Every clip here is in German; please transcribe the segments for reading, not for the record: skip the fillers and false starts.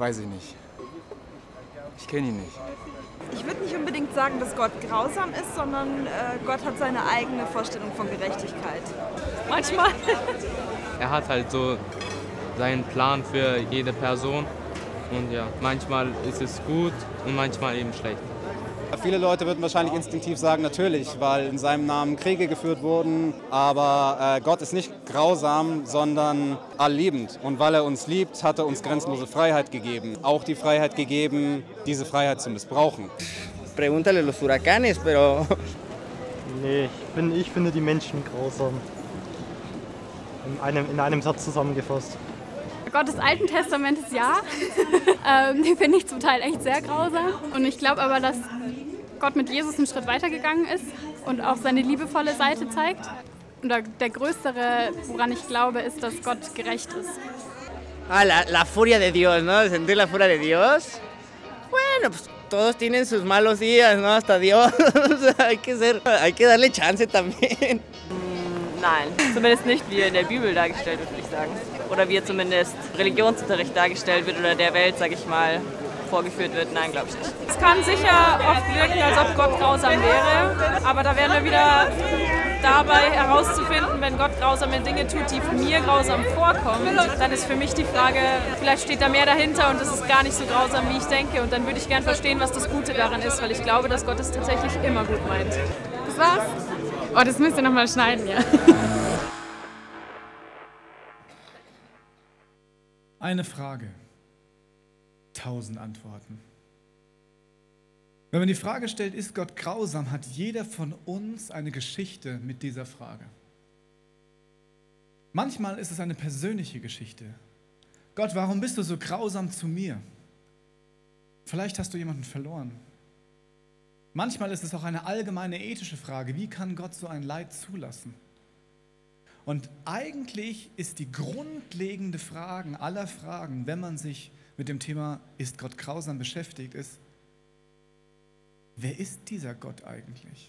Weiß ich nicht. Ich kenne ihn nicht. Ich würde nicht unbedingt sagen, dass Gott grausam ist, sondern Gott hat seine eigene Vorstellung von Gerechtigkeit. Manchmal. Er hat halt so seinen Plan für jede Person und ja, manchmal ist es gut und manchmal eben schlecht. Viele Leute würden wahrscheinlich instinktiv sagen, natürlich, weil in seinem Namen Kriege geführt wurden. Aber Gott ist nicht grausam, sondern allliebend. Und weil er uns liebt, hat er uns grenzenlose Freiheit gegeben. Auch die Freiheit gegeben, diese Freiheit zu missbrauchen. Pregúntale los huracanes, pero... Nee, ich finde die Menschen grausam. In einem Satz zusammengefasst. Gott des Alten Testamentes, ja. Den finde ich zum Teil echt sehr grausam. Und ich glaube aber, dass Gott mit Jesus einen Schritt weitergegangen ist und auch seine liebevolle Seite zeigt. Und der größere, woran ich glaube, ist, dass Gott gerecht ist. La furia de Dios, ¿no? Sentir la furia de Dios. Bueno, pues todos tienen sus malos días, ¿no? Hasta Dios. Hay que darle chance también. Nein, zumindest nicht, wie er in der Bibel dargestellt wird, würde ich sagen. Oder wie er zumindest Religionsunterricht dargestellt wird oder der Welt, sage ich mal, vorgeführt wird. Nein, glaube ich nicht. Es kann sicher oft wirken, als ob Gott grausam wäre, aber da wären wir wieder dabei herauszufinden, wenn Gott grausame Dinge tut, die mir grausam vorkommen, dann ist für mich die Frage, vielleicht steht da mehr dahinter und es ist gar nicht so grausam, wie ich denke. Und dann würde ich gern verstehen, was das Gute daran ist, weil ich glaube, dass Gott es tatsächlich immer gut meint. Das war's. Oh, das müsst ihr nochmal schneiden, ja. Eine Frage, 1000 Antworten. Wenn man die Frage stellt, ist Gott grausam, hat jeder von uns eine Geschichte mit dieser Frage. Manchmal ist es eine persönliche Geschichte. Gott, warum bist du so grausam zu mir? Vielleicht hast du jemanden verloren. Manchmal ist es auch eine allgemeine ethische Frage. Wie kann Gott so ein Leid zulassen? Und eigentlich ist die grundlegende Frage aller Fragen, wenn man sich mit dem Thema ist Gott grausam beschäftigt, ist, wer ist dieser Gott eigentlich?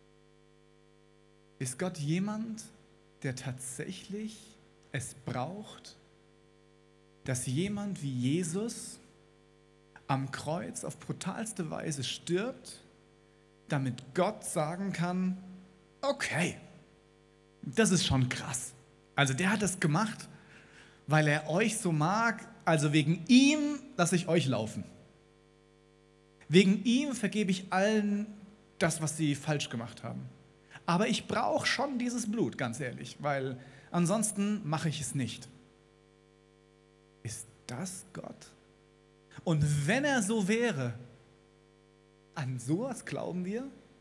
Ist Gott jemand, der tatsächlich es braucht, dass jemand wie Jesus am Kreuz auf brutalste Weise stirbt, damit Gott sagen kann, okay, das ist schon krass. Also der hat das gemacht, weil er euch so mag, also wegen ihm lasse ich euch laufen. Wegen ihm vergebe ich allen das, was sie falsch gemacht haben. Aber ich brauche schon dieses Blut, ganz ehrlich, weil ansonsten mache ich es nicht. Ist das Gott? Und wenn er so wäre, an sowas glauben wir?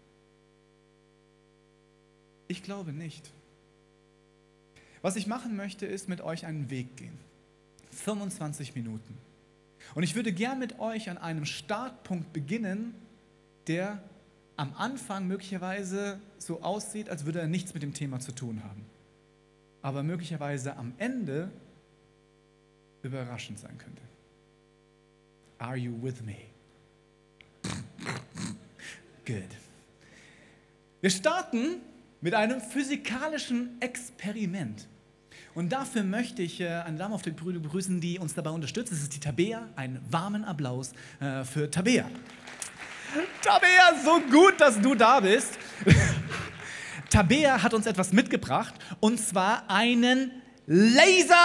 Ich glaube nicht. Was ich machen möchte, ist mit euch einen Weg gehen. 25 Minuten. Und ich würde gern mit euch an einem Startpunkt beginnen, der am Anfang möglicherweise so aussieht, als würde er nichts mit dem Thema zu tun haben. Aber möglicherweise am Ende überraschend sein könnte. Are you with me? Good. Wir starten mit einem physikalischen Experiment. Und dafür möchte ich eine Dame auf der Bühne begrüßen, die uns dabei unterstützt. Das ist die Tabea. Einen warmen Applaus für Tabea. Tabea, so gut, dass du da bist. Tabea hat uns etwas mitgebracht, und zwar einen Laser!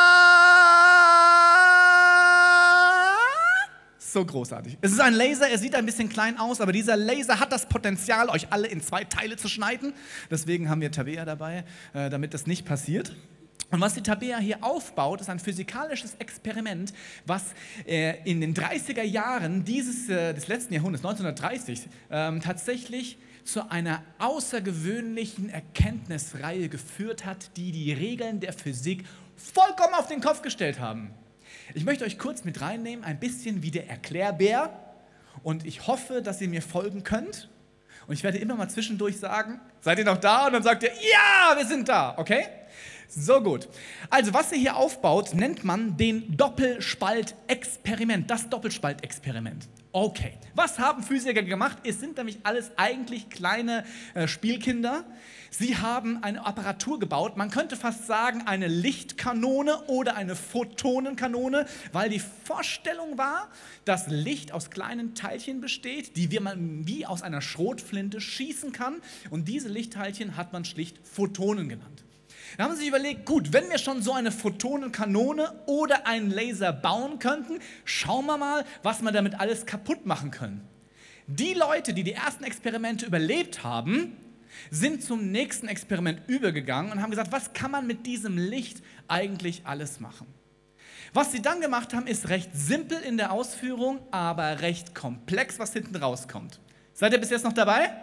So großartig. Es ist ein Laser, er sieht ein bisschen klein aus, aber dieser Laser hat das Potenzial, euch alle in 2 Teile zu schneiden. Deswegen haben wir Tabea dabei, damit das nicht passiert. Und was die Tabea hier aufbaut, ist ein physikalisches Experiment, was in den 30er Jahren des letzten Jahrhunderts, 1930, tatsächlich zu einer außergewöhnlichen Erkenntnisreihe geführt hat, die die Regeln der Physik vollkommen auf den Kopf gestellt haben. Ich möchte euch kurz mit reinnehmen, ein bisschen wie der Erklärbär, und ich hoffe, dass ihr mir folgen könnt. Und ich werde immer mal zwischendurch sagen, seid ihr noch da? Und dann sagt ihr, ja, wir sind da, okay? So gut. Also was ihr hier aufbaut, nennt man den Doppelspaltexperiment. Das Doppelspaltexperiment. Okay. Was haben Physiker gemacht? Es sind nämlich alles eigentlich kleine Spielkinder. Sie haben eine Apparatur gebaut, man könnte fast sagen eine Lichtkanone oder eine Photonenkanone, weil die Vorstellung war, dass Licht aus kleinen Teilchen besteht, die man wie aus einer Schrotflinte schießen kann. Und diese Lichtteilchen hat man schlicht Photonen genannt. Da haben sie sich überlegt, gut, wenn wir schon so eine Photonenkanone oder einen Laser bauen könnten, schauen wir mal, was wir damit alles kaputt machen können. Die Leute, die die ersten Experimente überlebt haben, sind zum nächsten Experiment übergegangen und haben gesagt, was kann man mit diesem Licht eigentlich alles machen? Was sie dann gemacht haben, ist recht simpel in der Ausführung, aber recht komplex, was hinten rauskommt. Seid ihr bis jetzt noch dabei?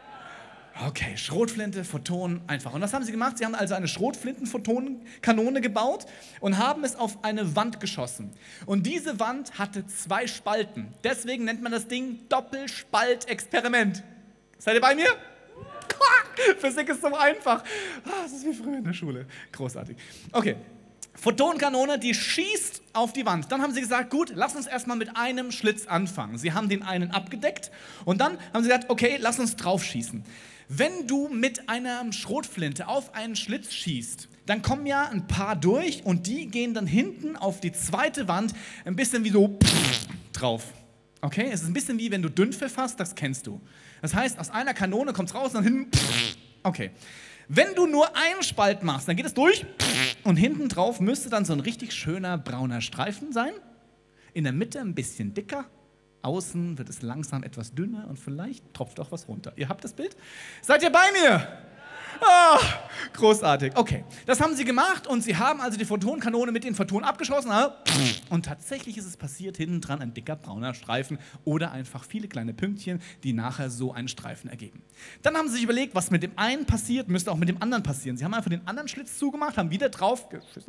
Okay, Schrotflinte, Photonen, einfach. Und was haben sie gemacht? Sie haben also eine Schrotflinten-Photonenkanone gebaut und haben es auf eine Wand geschossen. Und diese Wand hatte 2 Spalten. Deswegen nennt man das Ding Doppelspaltexperiment. Seid ihr bei mir? Physik ist so einfach. Das ist wie früher in der Schule. Großartig. Okay. Photonenkanone, die schießt auf die Wand. Dann haben sie gesagt, gut, lass uns erstmal mit einem Schlitz anfangen. Sie haben den einen abgedeckt und dann haben sie gesagt, okay, lass uns drauf schießen. Wenn du mit einer Schrotflinte auf einen Schlitz schießt, dann kommen ja ein paar durch und die gehen dann hinten auf die zweite Wand ein bisschen wie so drauf. Okay, es ist ein bisschen wie wenn du Dünnpfiff hast, das kennst du. Das heißt, aus einer Kanone kommt es raus und dann hinten. Okay. Wenn du nur einen Spalt machst, dann geht es durch und hinten drauf müsste dann so ein richtig schöner brauner Streifen sein. In der Mitte ein bisschen dicker, außen wird es langsam etwas dünner und vielleicht tropft auch was runter. Ihr habt das Bild? Seid ihr bei mir? Ah, großartig. Okay, das haben sie gemacht und sie haben also die Photonenkanone mit den Photonen abgeschossen. Und tatsächlich ist es passiert, hinten dran ein dicker brauner Streifen oder einfach viele kleine Pünktchen, die nachher so einen Streifen ergeben. Dann haben sie sich überlegt, was mit dem einen passiert, müsste auch mit dem anderen passieren. Sie haben einfach den anderen Schlitz zugemacht, haben wieder drauf geschissen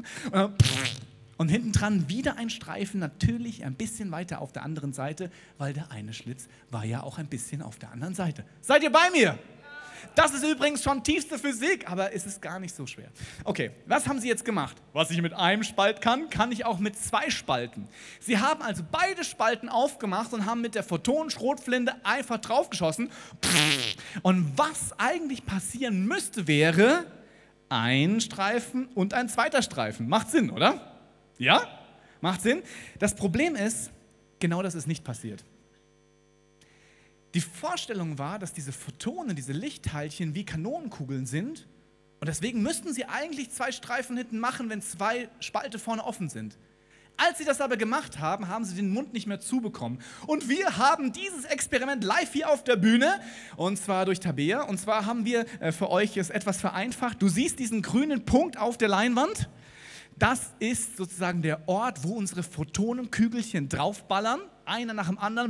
und hinten dran wieder ein Streifen, natürlich ein bisschen weiter auf der anderen Seite, weil der eine Schlitz war ja auch ein bisschen auf der anderen Seite. Seid ihr bei mir? Das ist übrigens schon tiefste Physik, aber es ist gar nicht so schwer. Okay, was haben sie jetzt gemacht? Was ich mit einem Spalt kann, kann ich auch mit 2 Spalten. Sie haben also beide Spalten aufgemacht und haben mit der Photonenschrotflinte einfach draufgeschossen. Und was eigentlich passieren müsste, wäre ein Streifen und ein zweiter Streifen. Macht Sinn, oder? Ja? Macht Sinn? Das Problem ist, genau das ist nicht passiert. Die Vorstellung war, dass diese Photonen, diese Lichtteilchen wie Kanonenkugeln sind und deswegen müssten sie eigentlich 2 Streifen hinten machen, wenn 2 Spalte vorne offen sind. Als sie das aber gemacht haben, haben sie den Mund nicht mehr zubekommen. Und wir haben dieses Experiment live hier auf der Bühne, und zwar durch Tabea. Und zwar haben wir für euch es etwas vereinfacht. Du siehst diesen grünen Punkt auf der Leinwand. Das ist sozusagen der Ort, wo unsere Photonenkügelchen draufballern, einer nach dem anderen.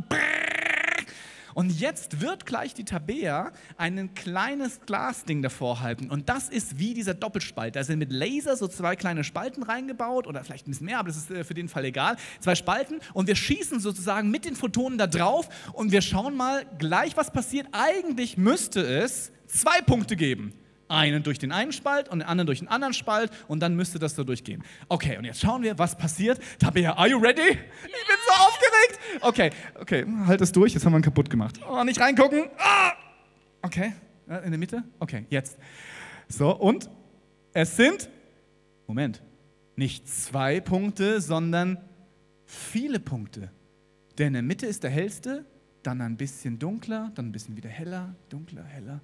Und jetzt wird gleich die Tabea ein kleines Glasding davor halten. Und das ist wie dieser Doppelspalt. Da sind mit Laser so 2 kleine Spalten reingebaut oder vielleicht ein bisschen mehr, aber das ist für den Fall egal. 2 Spalten und wir schießen sozusagen mit den Photonen da drauf und wir schauen mal gleich, was passiert. Eigentlich müsste es 2 Punkte geben. Einen durch den einen Spalt und den anderen durch den anderen Spalt und dann müsste das so durchgehen. Okay, und jetzt schauen wir, was passiert. Tabea, are you ready? Ich bin so aufgeregt. Okay, halt das durch. Jetzt haben wir ihn kaputt gemacht. Oh, nicht reingucken. Ah! Okay, in der Mitte. Okay, jetzt. So, und es sind, Moment, nicht 2 Punkte, sondern viele Punkte. Der in der Mitte ist der hellste, dann ein bisschen dunkler, dann ein bisschen wieder heller, dunkler, heller.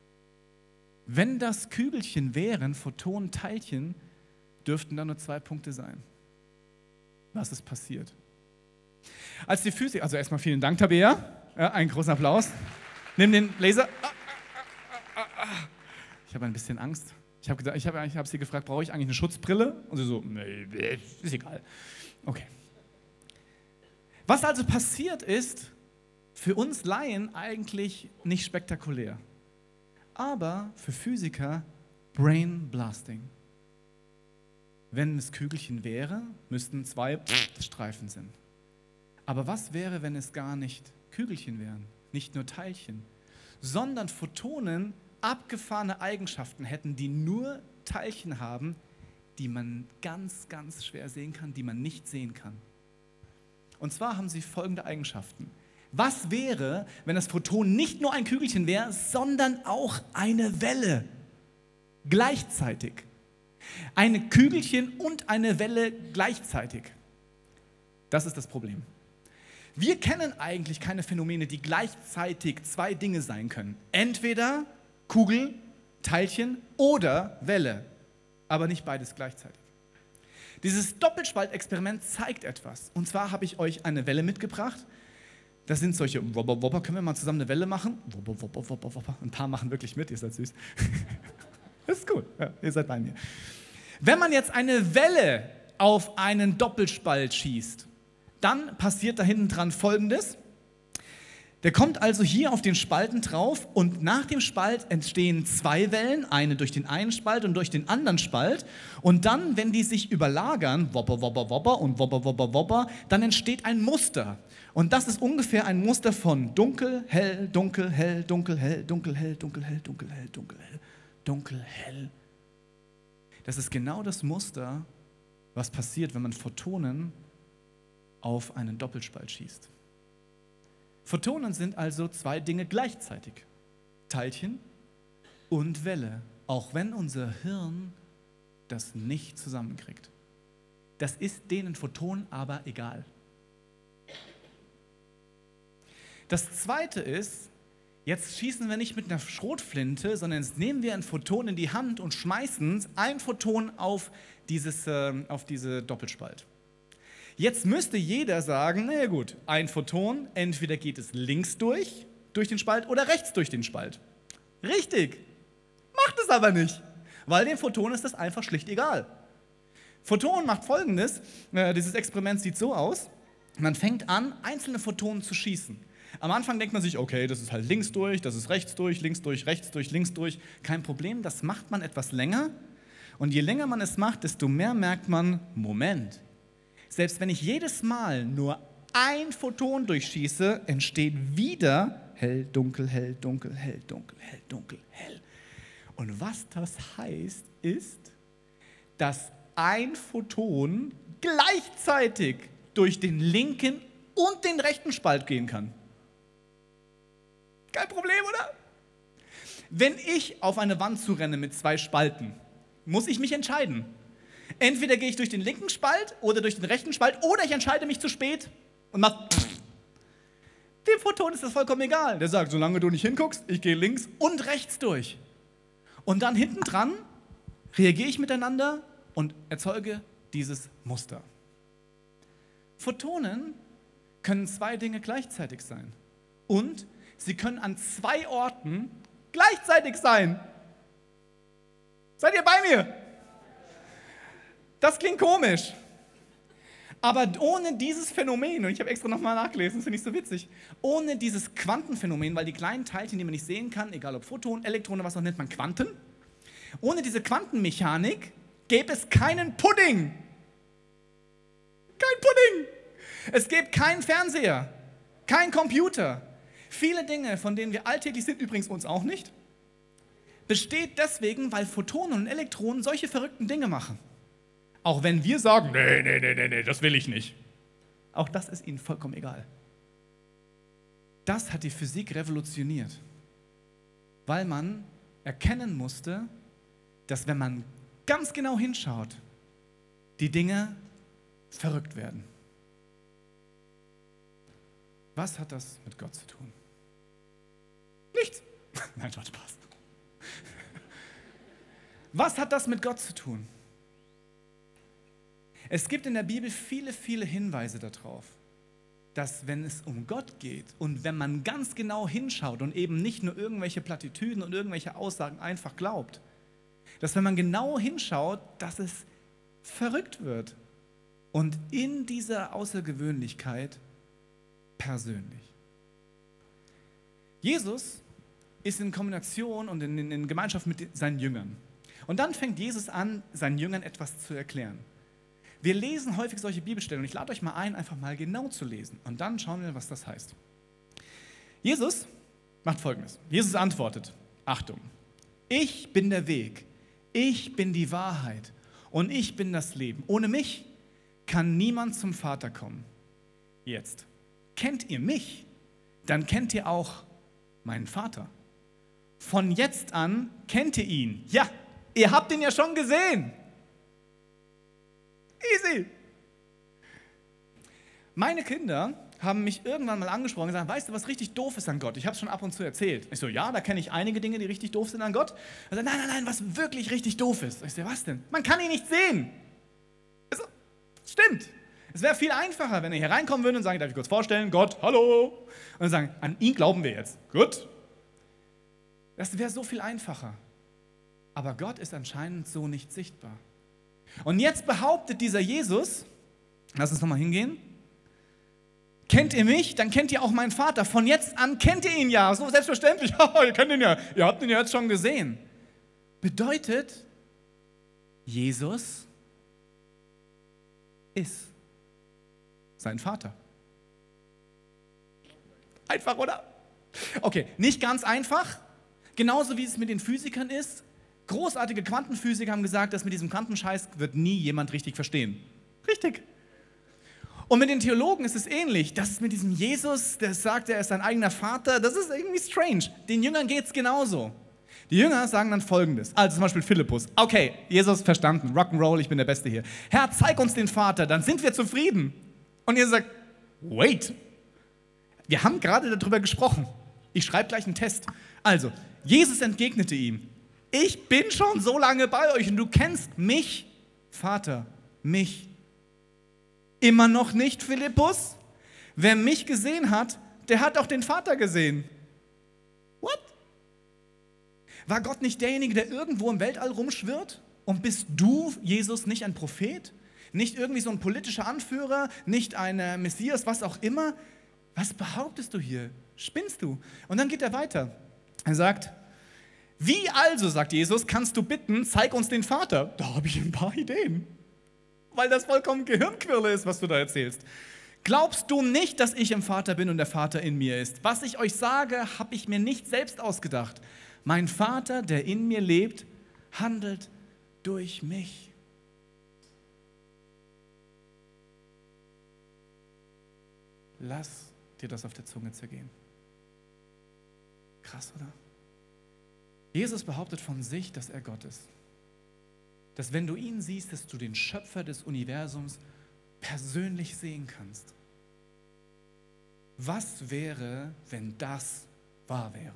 Wenn das Kügelchen wären, Photonenteilchen, dürften da nur 2 Punkte sein. Was ist passiert? Als die Physik, also erstmal vielen Dank, Tabea, einen großen Applaus. Nimm den Laser. Ich habe ein bisschen Angst. Ich habe sie gefragt, brauche ich eigentlich eine Schutzbrille? Und sie so, nee, ist egal. Okay. Was also passiert ist, für uns Laien eigentlich nicht spektakulär. Aber für Physiker Brain Blasting. Wenn es Kügelchen wäre, müssten 2 Streifen sein. Aber was wäre, wenn es gar nicht Kügelchen wären, nicht nur Teilchen, sondern Photonen abgefahrene Eigenschaften hätten, die nur Teilchen haben, die man ganz, ganz schwer sehen kann, die man nicht sehen kann. Und zwar haben sie folgende Eigenschaften. Was wäre, wenn das Photon nicht nur ein Kügelchen wäre, sondern auch eine Welle? Gleichzeitig. Ein Kügelchen und eine Welle gleichzeitig. Das ist das Problem. Wir kennen eigentlich keine Phänomene, die gleichzeitig zwei Dinge sein können. Entweder Kugel, Teilchen oder Welle, aber nicht beides gleichzeitig. Dieses Doppelspaltexperiment zeigt etwas. Und zwar habe ich euch eine Welle mitgebracht. Das sind solche Wobber, Wobber. Können wir mal zusammen eine Welle machen? Wobber, Wobber, Wobber, Wobber. Ein paar machen wirklich mit, ihr seid süß. Das ist gut, ja, ihr seid bei mir. Wenn man jetzt eine Welle auf einen Doppelspalt schießt, dann passiert da hinten dran Folgendes. Der kommt also hier auf den Spalten drauf und nach dem Spalt entstehen zwei Wellen, eine durch den einen Spalt und durch den anderen Spalt. Und dann, wenn die sich überlagern, Wobber, Wobber, Wobber und Wobber, Wobber, Wobber, dann entsteht ein Muster. Und das ist ungefähr ein Muster von dunkel, hell, dunkel, hell, dunkel, hell, dunkel, hell, dunkel, hell, dunkel, hell, dunkel, hell, dunkel, hell. Das ist genau das Muster, was passiert, wenn man Photonen auf einen Doppelspalt schießt. Photonen sind also zwei Dinge gleichzeitig. Teilchen und Welle, auch wenn unser Hirn das nicht zusammenkriegt. Das ist denen Photonen aber egal. Das Zweite ist, jetzt schießen wir nicht mit einer Schrotflinte, sondern jetzt nehmen wir ein Photon in die Hand und schmeißen ein Photon auf diese Doppelspalt. Jetzt müsste jeder sagen, na gut, ein Photon, entweder geht es links durch den Spalt oder rechts durch den Spalt. Richtig, macht es aber nicht, weil dem Photon ist das einfach schlicht egal. Photon macht Folgendes, dieses Experiment sieht so aus, man fängt an, einzelne Photonen zu schießen. Am Anfang denkt man sich, okay, das ist halt links durch, das ist rechts durch, links durch, rechts durch, links durch, kein Problem, das macht man etwas länger und je länger man es macht, desto mehr merkt man, Moment, selbst wenn ich jedes Mal nur ein Photon durchschieße, entsteht wieder hell, dunkel, hell, dunkel, hell, dunkel, hell, dunkel, hell. Und was das heißt, ist, dass ein Photon gleichzeitig durch den linken und den rechten Spalt gehen kann. Kein Problem, oder? Wenn ich auf eine Wand zurenne mit zwei Spalten, muss ich mich entscheiden. Entweder gehe ich durch den linken Spalt oder durch den rechten Spalt oder ich entscheide mich zu spät und mache. Dem Photon ist das vollkommen egal. Der sagt, solange du nicht hinguckst, ich gehe links und rechts durch. Und dann hinten dran reagiere ich miteinander und erzeuge dieses Muster. Photonen können zwei Dinge gleichzeitig sein. Und sie können an zwei Orten gleichzeitig sein. Seid ihr bei mir? Das klingt komisch. Aber ohne dieses Phänomen, und ich habe extra nochmal nachgelesen, das finde ich so witzig, ohne dieses Quantenphänomen, weil die kleinen Teilchen, die man nicht sehen kann, egal ob Photonen, Elektronen, was auch nennt man Quanten, ohne diese Quantenmechanik gäbe es keinen Pudding. Kein Pudding. Es gäbe keinen Fernseher, kein Computer. Viele Dinge, von denen wir alltäglich sind, übrigens uns auch nicht, besteht deswegen, weil Photonen und Elektronen solche verrückten Dinge machen. Auch wenn wir sagen, nee, das will ich nicht. Auch das ist ihnen vollkommen egal. Das hat die Physik revolutioniert, weil man erkennen musste, dass wenn man ganz genau hinschaut, die Dinge verrückt werden. Was hat das mit Gott zu tun? Nichts. Nein, Spaß. Was hat das mit Gott zu tun? Es gibt in der Bibel viele, viele Hinweise darauf, dass wenn es um Gott geht und wenn man ganz genau hinschaut und eben nicht nur irgendwelche Plattitüden und irgendwelche Aussagen einfach glaubt, dass wenn man genau hinschaut, dass es verrückt wird und in dieser Außergewöhnlichkeit persönlich. Jesus ist in Kombination und in Gemeinschaft mit seinen Jüngern. Und dann fängt Jesus an, seinen Jüngern etwas zu erklären. Wir lesen häufig solche Bibelstellen und ich lade euch mal ein, einfach mal genau zu lesen. Und dann schauen wir, was das heißt. Jesus macht Folgendes. Jesus antwortet, Achtung, ich bin der Weg, ich bin die Wahrheit und ich bin das Leben. Ohne mich kann niemand zum Vater kommen. Jetzt, kennt ihr mich, dann kennt ihr auch meinen Vater. Von jetzt an kennt ihr ihn. Ja, ihr habt ihn ja schon gesehen. Easy. Meine Kinder haben mich irgendwann mal angesprochen und gesagt, weißt du, was richtig doof ist an Gott? Ich habe es schon ab und zu erzählt. Ich so, ja, da kenne ich einige Dinge, die richtig doof sind an Gott. Er sagt, nein, was wirklich richtig doof ist. Ich so, was denn? Man kann ihn nicht sehen. Ich so, stimmt. Es wäre viel einfacher, wenn er hier reinkommen würde und sagen, darf ich kurz vorstellen, Gott, hallo. Und dann sagen, an ihn glauben wir jetzt. Gut. Das wäre so viel einfacher. Aber Gott ist anscheinend so nicht sichtbar. Und jetzt behauptet dieser Jesus, lass uns nochmal hingehen, kennt ihr mich, dann kennt ihr auch meinen Vater. Von jetzt an kennt ihr ihn ja, so selbstverständlich. Ihr kennt ihn ja, ihr habt ihn ja jetzt schon gesehen. Bedeutet, Jesus ist sein Vater. Einfach, oder? Okay, nicht ganz einfach. Genauso wie es mit den Physikern ist. Großartige Quantenphysiker haben gesagt, dass mit diesem Quantenscheiß wird nie jemand richtig verstehen. Richtig. Und mit den Theologen ist es ähnlich. Das ist mit diesem Jesus, der sagt, er ist sein eigener Vater, das ist irgendwie strange. Den Jüngern geht es genauso. Die Jünger sagen dann Folgendes, also zum Beispiel Philippus. Okay, Jesus verstanden, Rock'n'Roll, ich bin der Beste hier. Herr, zeig uns den Vater, dann sind wir zufrieden. Und Jesus sagt, wait, wir haben gerade darüber gesprochen. Ich schreibe gleich einen Test. Also, Jesus entgegnete ihm, ich bin schon so lange bei euch und du kennst mich, Vater, mich. Immer noch nicht, Philippus? Wer mich gesehen hat, der hat auch den Vater gesehen. What? War Gott nicht derjenige, der irgendwo im Weltall rumschwirrt? Und bist du, Jesus, nicht ein Prophet? Nicht irgendwie so ein politischer Anführer? Nicht ein Messias, was auch immer? Was behauptest du hier? Spinnst du? Und dann geht er weiter. Er sagt, wie also, sagt Jesus, kannst du bitten, zeig uns den Vater? Da habe ich ein paar Ideen. Weil das vollkommen Gehirnquirle ist, was du da erzählst. Glaubst du nicht, dass ich im Vater bin und der Vater in mir ist? Was ich euch sage, habe ich mir nicht selbst ausgedacht. Mein Vater, der in mir lebt, handelt durch mich. Lass dir das auf der Zunge zergehen. Krass, oder? Jesus behauptet von sich, dass er Gott ist. Dass wenn du ihn siehst, dass du den Schöpfer des Universums persönlich sehen kannst. Was wäre, wenn das wahr wäre?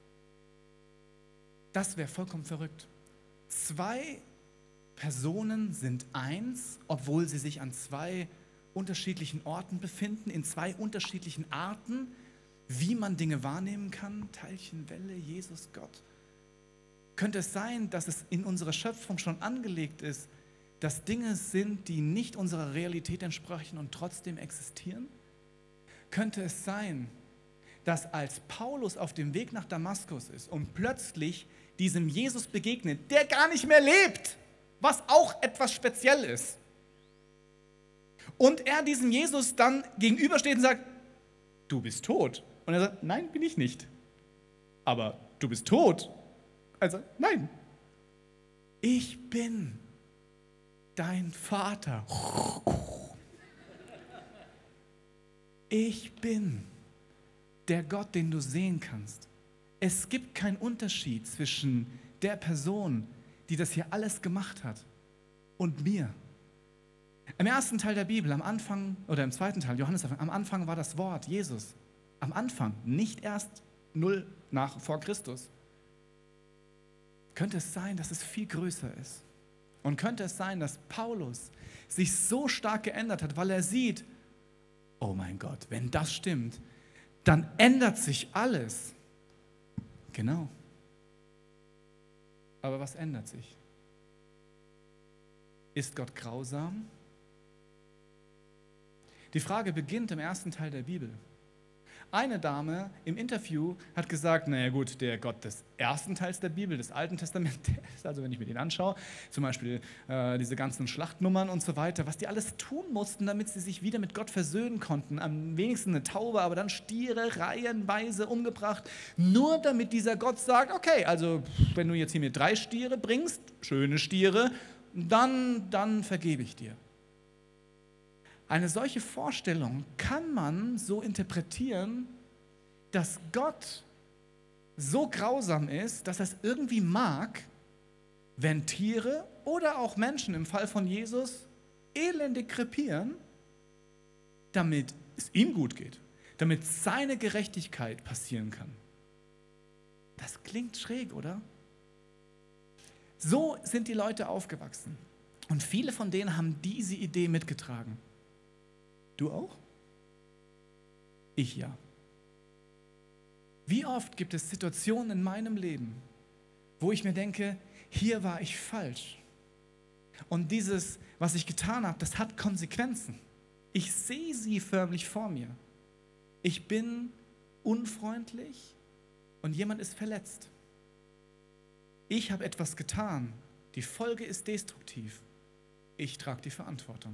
Das wäre vollkommen verrückt. Zwei Personen sind eins, obwohl sie sich an zwei unterschiedlichen Orten befinden, in zwei unterschiedlichen Arten, wie man Dinge wahrnehmen kann. Teilchen, Welle, Jesus, Gott. Könnte es sein, dass es in unserer Schöpfung schon angelegt ist, dass Dinge sind, die nicht unserer Realität entsprechen und trotzdem existieren? Könnte es sein, dass als Paulus auf dem Weg nach Damaskus ist und plötzlich diesem Jesus begegnet, der gar nicht mehr lebt, was auch etwas speziell ist, und er diesem Jesus dann gegenübersteht und sagt, du bist tot. Und er sagt, nein, bin ich nicht. Aber du bist tot. Also, nein, ich bin dein Vater. Ich bin der Gott, den du sehen kannst. Es gibt keinen Unterschied zwischen der Person, die das hier alles gemacht hat, und mir. Im ersten Teil der Bibel, am Anfang, oder im zweiten Teil, Johannes, am Anfang war das Wort, Jesus. Am Anfang, nicht erst 0 vor Christus. Könnte es sein, dass es viel größer ist? Und könnte es sein, dass Paulus sich so stark geändert hat, weil er sieht, oh mein Gott, wenn das stimmt, dann ändert sich alles. Genau. Aber was ändert sich? Ist Gott grausam? Die Frage beginnt im ersten Teil der Bibel. Eine Dame im Interview hat gesagt, naja gut, der Gott des ersten Teils der Bibel, des Alten Testaments, also wenn ich mir den anschaue, zum Beispiel diese ganzen Schlachtnummern und so weiter, was die alles tun mussten, damit sie sich wieder mit Gott versöhnen konnten. Am wenigsten eine Taube, aber dann Stiere reihenweise umgebracht, nur damit dieser Gott sagt, okay, also wenn du jetzt hier mir 3 Stiere bringst, schöne Stiere, dann vergebe ich dir. Eine solche Vorstellung kann man so interpretieren, dass Gott so grausam ist, dass er es irgendwie mag, wenn Tiere oder auch Menschen im Fall von Jesus elendig krepieren, damit es ihm gut geht, damit seine Gerechtigkeit passieren kann. Das klingt schräg, oder? So sind die Leute aufgewachsen. Und viele von denen haben diese Idee mitgetragen. Du auch? Ich ja. Wie oft gibt es Situationen in meinem Leben, wo ich mir denke, hier war ich falsch. Und dieses, was ich getan habe, das hat Konsequenzen. Ich sehe sie förmlich vor mir. Ich bin unfreundlich und jemand ist verletzt. Ich habe etwas getan. Die Folge ist destruktiv. Ich trage die Verantwortung.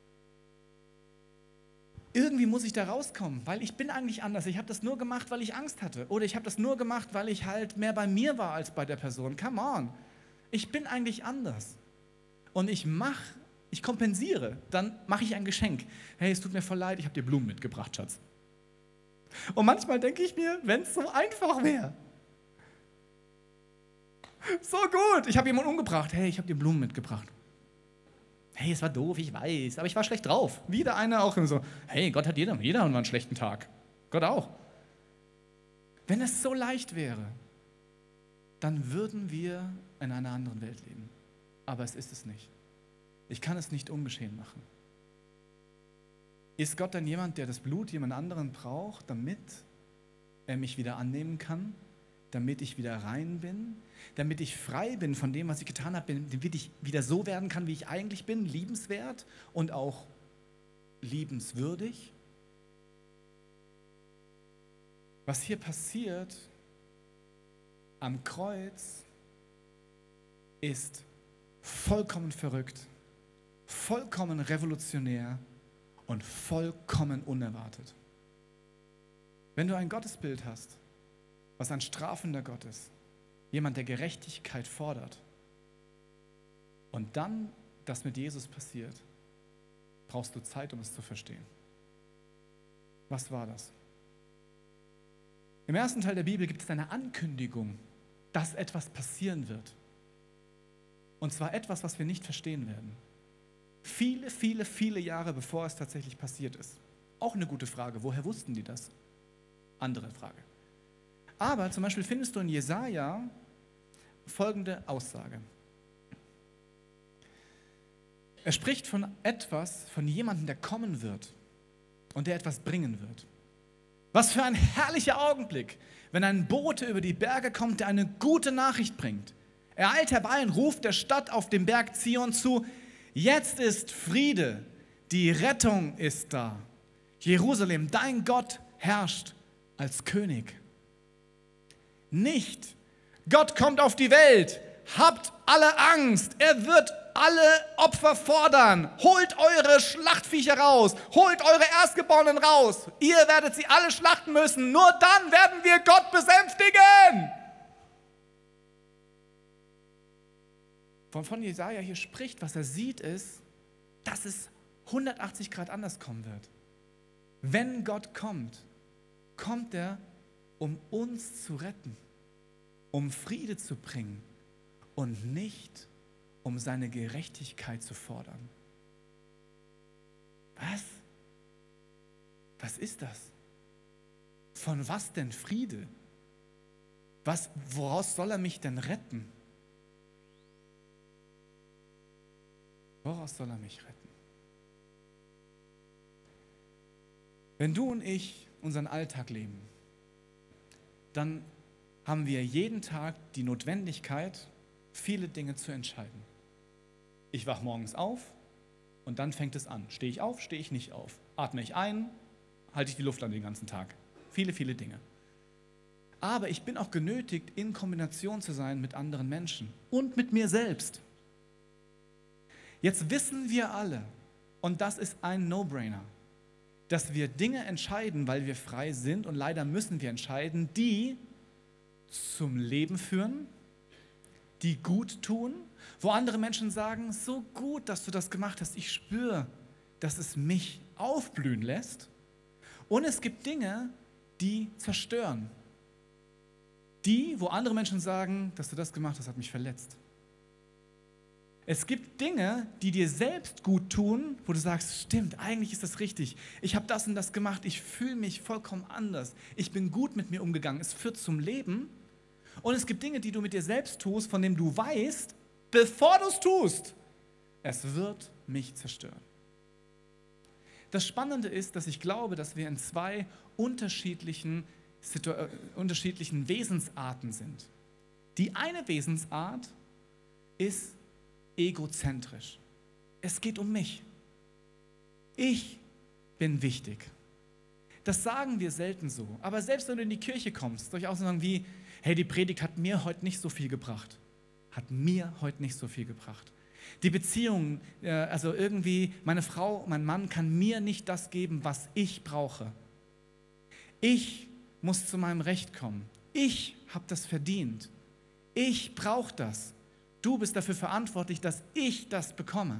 Irgendwie muss ich da rauskommen, weil ich bin eigentlich anders. Ich habe das nur gemacht, weil ich Angst hatte. Oder ich habe das nur gemacht, weil ich halt mehr bei mir war als bei der Person. Come on. Ich bin eigentlich anders. Und ich kompensiere. Dann mache ich ein Geschenk. Hey, es tut mir voll leid, ich habe dir Blumen mitgebracht, Schatz. Und manchmal denke ich mir, wenn es so einfach wäre. So gut, ich habe jemanden umgebracht. Hey, ich habe dir Blumen mitgebracht. Hey, es war doof, ich weiß, aber ich war schlecht drauf. Wieder einer auch so, hey, Gott hat jeder mal einen schlechten Tag. Gott auch. Wenn es so leicht wäre, dann würden wir in einer anderen Welt leben. Aber es ist es nicht. Ich kann es nicht ungeschehen machen. Ist Gott dann jemand, der das Blut jemand anderen braucht, damit er mich wieder annehmen kann? Damit ich wieder rein bin, damit ich frei bin von dem, was ich getan habe, damit ich wieder so werden kann, wie ich eigentlich bin, liebenswert und auch liebenswürdig. Was hier passiert am Kreuz ist vollkommen verrückt, vollkommen revolutionär und vollkommen unerwartet. Wenn du ein Gottesbild hast, was ein strafender Gott ist, jemand, der Gerechtigkeit fordert, und dann das mit Jesus passiert, brauchst du Zeit, um es zu verstehen. Was war das? Im ersten Teil der Bibel gibt es eine Ankündigung, dass etwas passieren wird. Und zwar etwas, was wir nicht verstehen werden. Viele, viele, viele Jahre bevor es tatsächlich passiert ist. Auch eine gute Frage. Woher wussten die das? Andere Frage. Aber zum Beispiel findest du in Jesaja folgende Aussage. Er spricht von etwas, von jemandem, der kommen wird und der etwas bringen wird. Was für ein herrlicher Augenblick, wenn ein Bote über die Berge kommt, der eine gute Nachricht bringt. Er eilt herbei und ruft der Stadt auf dem Berg Zion zu, jetzt ist Friede, die Rettung ist da. Jerusalem, dein Gott herrscht als König. Nicht, Gott kommt auf die Welt, habt alle Angst, er wird alle Opfer fordern, holt eure Schlachtviecher raus, holt eure Erstgeborenen raus, ihr werdet sie alle schlachten müssen, nur dann werden wir Gott besänftigen. Wovon Jesaja hier spricht, was er sieht, ist, dass es 180 Grad anders kommen wird. Wenn Gott kommt, kommt er, um uns zu retten, um Friede zu bringen und nicht, um seine Gerechtigkeit zu fordern. Was? Was ist das? Von was denn Friede? Woraus soll er mich denn retten? Woraus soll er mich retten? Wenn du und ich unseren Alltag leben, dann haben wir jeden Tag die Notwendigkeit, viele Dinge zu entscheiden. Ich wache morgens auf und dann fängt es an. Stehe ich auf, stehe ich nicht auf? Atme ich ein, halte ich die Luft an den ganzen Tag? Viele, viele Dinge. Aber ich bin auch genötigt, in Kombination zu sein mit anderen Menschen und mit mir selbst. Jetzt wissen wir alle, und das ist ein No-Brainer, dass wir Dinge entscheiden, weil wir frei sind, und leider müssen wir entscheiden, die zum Leben führen, die gut tun Wo andere Menschen sagen, so gut, dass du das gemacht hast. Ich spüre, dass es mich aufblühen lässt. Und es gibt Dinge, die zerstören. Die, wo andere Menschen sagen, dass du das gemacht hast, hat mich verletzt. Es gibt Dinge, die dir selbst gut tun, wo du sagst, stimmt, eigentlich ist das richtig. Ich habe das und das gemacht, ich fühle mich vollkommen anders. Ich bin gut mit mir umgegangen, es führt zum Leben. Und es gibt Dinge, die du mit dir selbst tust, von denen du weißt, bevor du es tust, es wird mich zerstören. Das Spannende ist, dass ich glaube, dass wir in zwei unterschiedlichen Wesensarten sind. Die eine Wesensart ist egozentrisch. Es geht um mich. Ich bin wichtig. Das sagen wir selten so. Aber selbst wenn du in die Kirche kommst, soll ich auch sagen wie, hey, die Predigt hat mir heute nicht so viel gebracht. Hat mir heute nicht so viel gebracht. Die Beziehung, also irgendwie, meine Frau, mein Mann kann mir nicht das geben, was ich brauche. Ich muss zu meinem Recht kommen. Ich habe das verdient. Ich brauche das. Du bist dafür verantwortlich, dass ich das bekomme.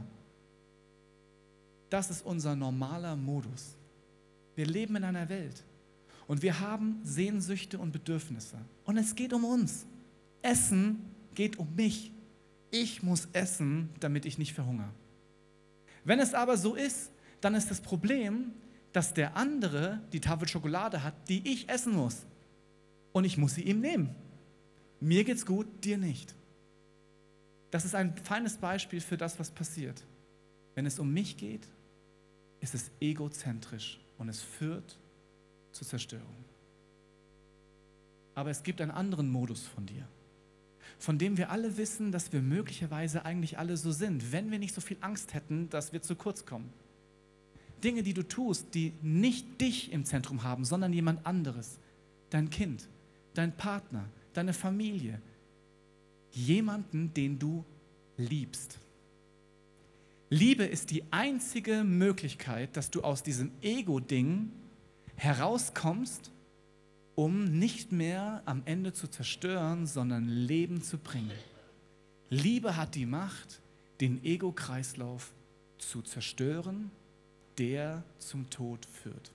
Das ist unser normaler Modus. Wir leben in einer Welt und wir haben Sehnsüchte und Bedürfnisse. Und es geht um uns. Essen geht um mich. Ich muss essen, damit ich nicht verhungere. Wenn es aber so ist, dann ist das Problem, dass der andere die Tafel Schokolade hat, die ich essen muss. Und ich muss sie ihm nehmen. Mir geht's gut, dir nicht. Das ist ein feines Beispiel für das, was passiert. Wenn es um mich geht, ist es egozentrisch und es führt zur Zerstörung. Aber es gibt einen anderen Modus von dir, von dem wir alle wissen, dass wir möglicherweise eigentlich alle so sind, wenn wir nicht so viel Angst hätten, dass wir zu kurz kommen. Dinge, die du tust, die nicht dich im Zentrum haben, sondern jemand anderes. Dein Kind, dein Partner, deine Familie. Jemanden, den du liebst. Liebe ist die einzige Möglichkeit, dass du aus diesem Ego-Ding herauskommst, um nicht mehr am Ende zu zerstören, sondern Leben zu bringen. Liebe hat die Macht, den Ego-Kreislauf zu zerstören, der zum Tod führt.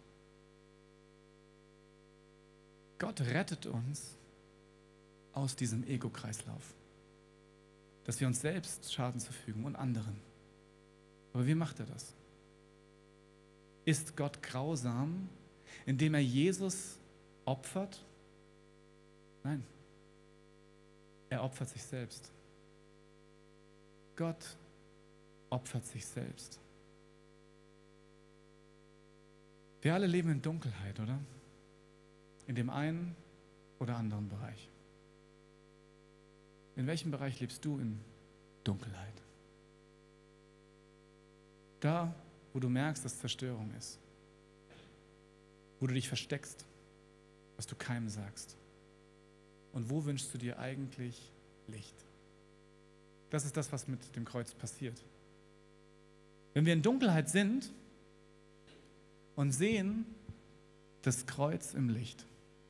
Gott rettet uns aus diesem Ego-Kreislauf, dass wir uns selbst Schaden zufügen und anderen. Aber wie macht er das? Ist Gott grausam, indem er Jesus opfert? Nein, er opfert sich selbst. Gott opfert sich selbst. Wir alle leben in Dunkelheit, oder? In dem einen oder anderen Bereich. In welchem Bereich lebst du in Dunkelheit? Da, wo du merkst, dass Zerstörung ist. Wo du dich versteckst, was du keinem sagst. Und wo wünschst du dir eigentlich Licht? Das ist das, was mit dem Kreuz passiert. Wenn wir in Dunkelheit sind und sehen das Kreuz im Licht.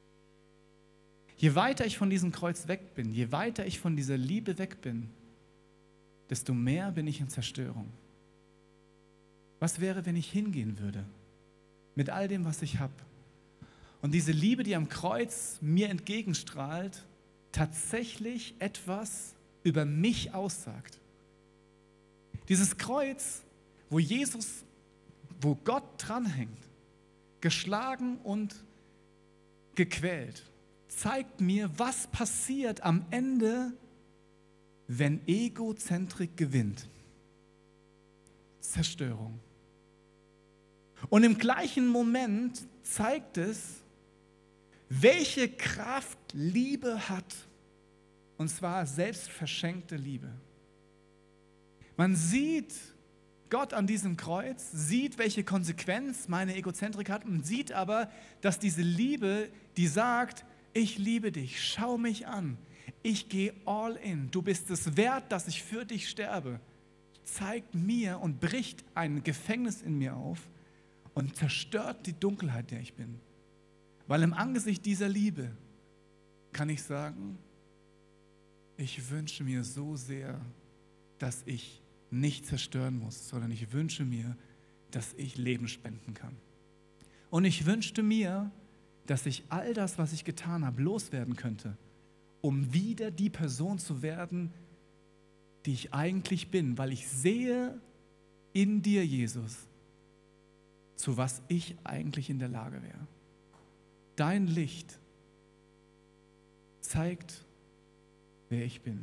Je weiter ich von diesem Kreuz weg bin, je weiter ich von dieser Liebe weg bin, desto mehr bin ich in Zerstörung. Was wäre, wenn ich hingehen würde mit all dem, was ich habe? Und diese Liebe, die am Kreuz mir entgegenstrahlt, tatsächlich etwas über mich aussagt. Dieses Kreuz, wo Jesus, wo Gott dranhängt, geschlagen und gequält, zeigt mir, was passiert am Ende, wenn Egozentrik gewinnt. Zerstörung. Und im gleichen Moment zeigt es, welche Kraft Liebe hat. Und zwar selbstverschenkte Liebe. Man sieht Gott an diesem Kreuz, sieht, welche Konsequenz meine Egozentrik hat und sieht aber, dass diese Liebe, die sagt, ich liebe dich, schau mich an, ich gehe all in, du bist es wert, dass ich für dich sterbe, zeigt mir und bricht ein Gefängnis in mir auf und zerstört die Dunkelheit, der ich bin. Weil im Angesicht dieser Liebe kann ich sagen, ich wünsche mir so sehr, dass ich nicht zerstören muss, sondern ich wünsche mir, dass ich Leben spenden kann. Und ich wünschte mir, dass ich all das, was ich getan habe, loswerden könnte, um wieder die Person zu werden, die ich eigentlich bin, weil ich sehe in dir, Jesus, zu was ich eigentlich in der Lage wäre. Dein Licht zeigt, wer ich bin.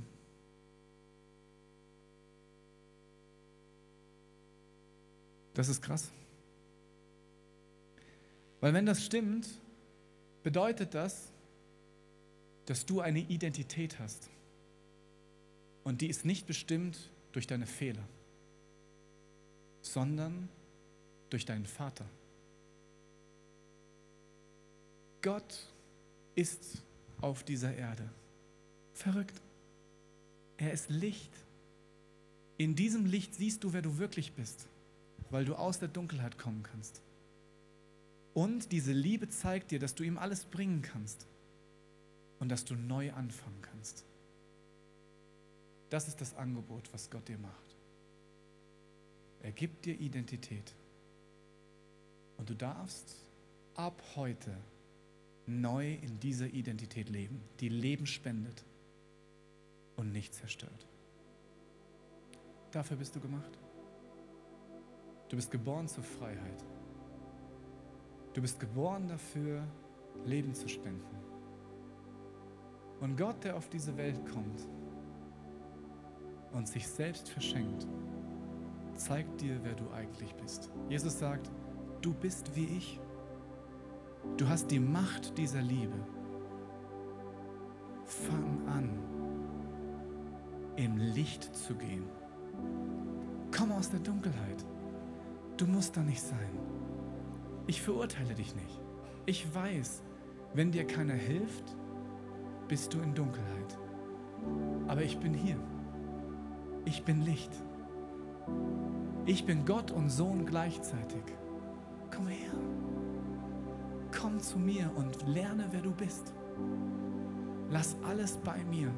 Das ist krass. Weil wenn das stimmt, bedeutet das, dass du eine Identität hast. Und die ist nicht bestimmt durch deine Fehler, sondern durch deinen Vater. Gott ist auf dieser Erde. Verrückt. Er ist Licht. In diesem Licht siehst du, wer du wirklich bist, weil du aus der Dunkelheit kommen kannst. Und diese Liebe zeigt dir, dass du ihm alles bringen kannst und dass du neu anfangen kannst. Das ist das Angebot, was Gott dir macht. Er gibt dir Identität. Und du darfst ab heute neu in dieser Identität leben, die Leben spendet und nicht zerstört. Dafür bist du gemacht. Du bist geboren zur Freiheit. Du bist geboren dafür, Leben zu spenden. Und Gott, der auf diese Welt kommt und sich selbst verschenkt, zeigt dir, wer du eigentlich bist. Jesus sagt, du bist wie ich. Du hast die Macht dieser Liebe. Fang an, im Licht zu gehen. Komm aus der Dunkelheit. Du musst da nicht sein. Ich verurteile dich nicht. Ich weiß, wenn dir keiner hilft, bist du in Dunkelheit. Aber ich bin hier. Ich bin Licht. Ich bin Gott und Sohn gleichzeitig. Komm her. Komm zu mir und lerne, wer du bist. Lass alles bei mir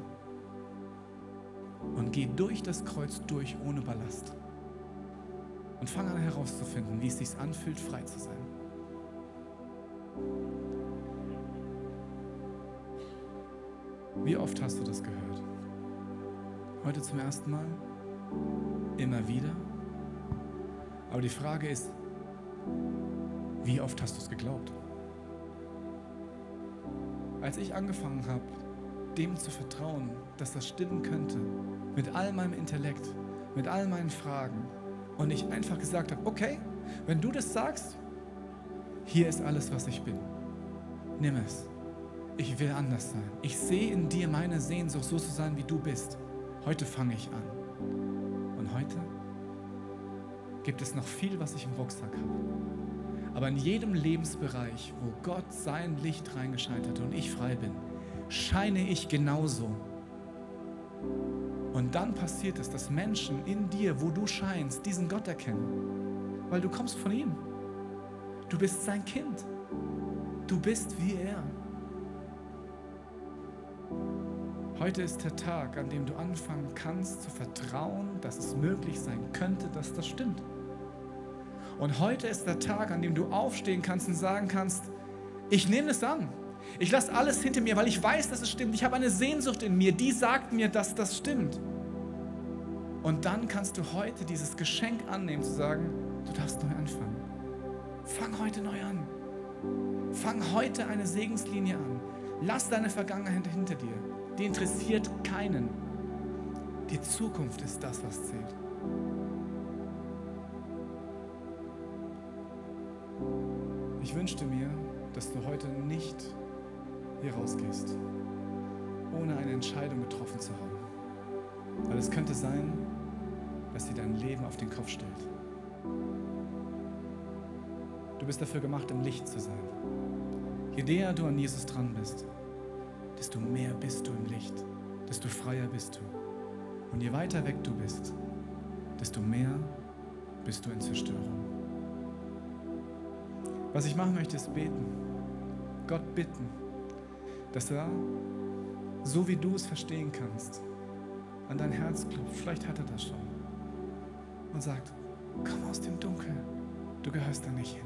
und geh durch das Kreuz durch ohne Ballast. Und fang an herauszufinden, wie es sich anfühlt, frei zu sein. Wie oft hast du das gehört? Heute zum ersten Mal? Immer wieder? Aber die Frage ist, wie oft hast du es geglaubt? Als ich angefangen habe, dem zu vertrauen, dass das stimmen könnte, mit all meinem Intellekt, mit all meinen Fragen, und ich einfach gesagt habe, okay, wenn du das sagst, hier ist alles, was ich bin. Nimm es. Ich will anders sein. Ich sehe in dir meine Sehnsucht, so zu sein, wie du bist. Heute fange ich an. Und heute gibt es noch viel, was ich im Rucksack habe. Aber in jedem Lebensbereich, wo Gott sein Licht reingescheint hat und ich frei bin, scheine ich genauso. Und dann passiert es, dass Menschen in dir, wo du scheinst, diesen Gott erkennen. Weil du kommst von ihm. Du bist sein Kind. Du bist wie er. Heute ist der Tag, an dem du anfangen kannst zu vertrauen, dass es möglich sein könnte, dass das stimmt. Und heute ist der Tag, an dem du aufstehen kannst und sagen kannst, ich nehme es an. Ich lasse alles hinter mir, weil ich weiß, dass es stimmt. Ich habe eine Sehnsucht in mir, die sagt mir, dass das stimmt. Und dann kannst du heute dieses Geschenk annehmen, zu sagen, du darfst neu anfangen. Fang heute neu an. Fang heute eine Segenslinie an. Lass deine Vergangenheit hinter dir. Die interessiert keinen. Die Zukunft ist das, was zählt. Ich wünschte mir, dass du heute nicht hier rausgehst, ohne eine Entscheidung getroffen zu haben. Weil es könnte sein, dass sie dein Leben auf den Kopf stellt. Du bist dafür gemacht, im Licht zu sein. Je näher du an Jesus dran bist, desto mehr bist du im Licht, desto freier bist du. Und je weiter weg du bist, desto mehr bist du in Zerstörung. Was ich machen möchte, ist beten. Gott bitten, dass er, so wie du es verstehen kannst, an dein Herz klopft, vielleicht hat er das schon, und sagt, komm aus dem Dunkel, du gehörst da nicht hin.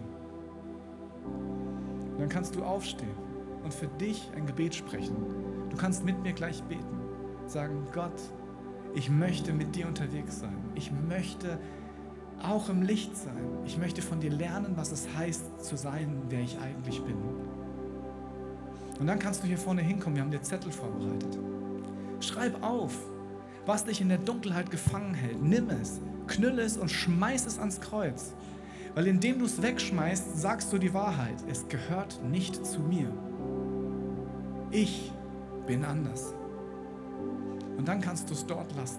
Und dann kannst du aufstehen und für dich ein Gebet sprechen. Du kannst mit mir gleich beten, sagen, Gott, ich möchte mit dir unterwegs sein. Ich möchte auch im Licht sein. Ich möchte von dir lernen, was es heißt, zu sein, wer ich eigentlich bin. Und dann kannst du hier vorne hinkommen. Wir haben dir Zettel vorbereitet. Schreib auf, was dich in der Dunkelheit gefangen hält. Nimm es, knüll es und schmeiß es ans Kreuz. Weil indem du es wegschmeißt, sagst du die Wahrheit. Es gehört nicht zu mir. Ich bin anders. Und dann kannst du es dort lassen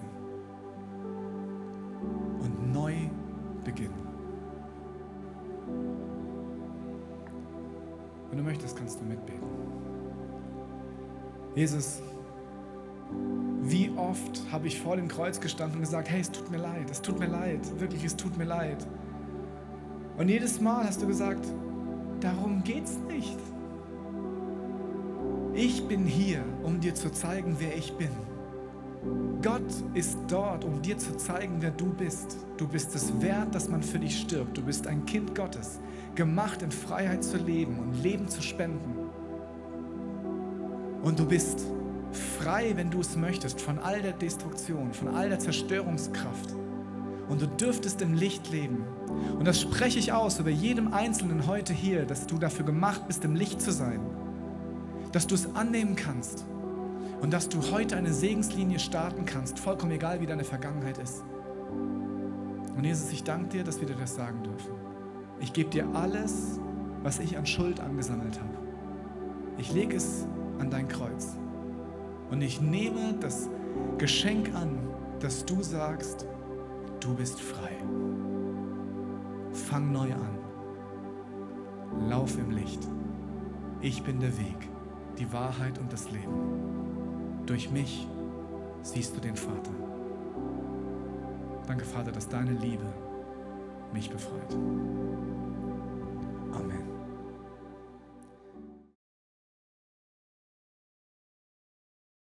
und neu beginnen. Wenn du möchtest, kannst du mitbeten. Jesus, wie oft habe ich vor dem Kreuz gestanden und gesagt, hey, es tut mir leid, wirklich, es tut mir leid. Und jedes Mal hast du gesagt, darum geht's nicht. Ich bin hier, um dir zu zeigen, wer ich bin. Gott ist dort, um dir zu zeigen, wer du bist. Du bist es wert, dass man für dich stirbt. Du bist ein Kind Gottes, gemacht in Freiheit zu leben und Leben zu spenden. Und du bist frei, wenn du es möchtest, von all der Destruktion, von all der Zerstörungskraft. Und du dürftest im Licht leben. Und das spreche ich aus über jedem Einzelnen heute hier, dass du dafür gemacht bist, im Licht zu sein. Dass du es annehmen kannst. Und dass du heute eine Segenslinie starten kannst, vollkommen egal, wie deine Vergangenheit ist. Und Jesus, ich danke dir, dass wir dir das sagen dürfen. Ich gebe dir alles, was ich an Schuld angesammelt habe. Ich lege es an dein Kreuz. Und ich nehme das Geschenk an, dass du sagst, du bist frei. Fang neu an. Lauf im Licht. Ich bin der Weg, die Wahrheit und das Leben. Durch mich siehst du den Vater. Danke, Vater, dass deine Liebe mich befreit.